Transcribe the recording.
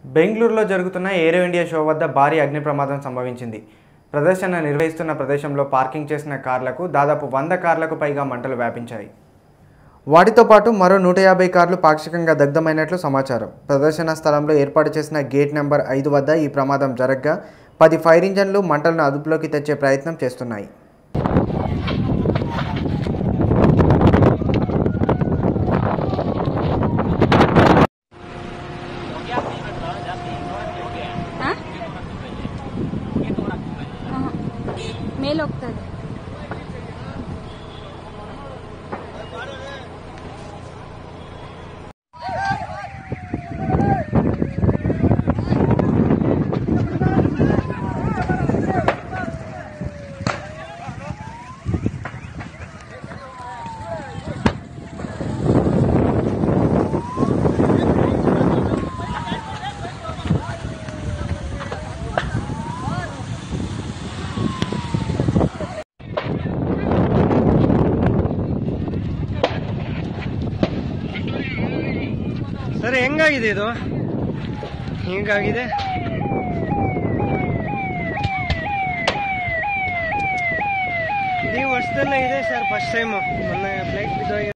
బెంగళూరులో జరుగుతున్న ఏరో India show వద్ద భారీ అగ్ని ప్రమాదం సంభవించింది. ప్రదర్శన నిర్వహిస్తున్న ప్రదేశంలో పార్కింగ్ చేసిన కార్లకు దాదాపు 100 కార్లకు పైగా మంటలు వ్యాపించాయి. వాటితో పాటు మరో 150 కార్లు పాక్షికంగా దగ్ధమైనట్లు సమాచారం. ప్రదర్శన స్థలంలో ఏర్పాటు చేసిన గేట్ నెంబర్ 5 వద్ద ఈ ప్రమాదం జరగగా 10 ఫైర్ ఇంజన్లు మంటలను అదుపులోకి తెచ్చే ప్రయత్నం చేస్తున్నాయి. ಮೇಲ್ ಹೋಗ್ತದೆ. ಸರ್ ಹೆಂಗಾಗಿದೆ ಇದು? ಹಿಂಗಾಗಿದೆ. ಈ ವರ್ಷದಲ್ಲೇ ಇದೆ ಸರ್, ಫಸ್ಟ್ ಟೈಮ್ ಮೊನ್ನೆ ಫ್ಲೈಟ್ ಬಿದ್ದೋಗಿದೆ.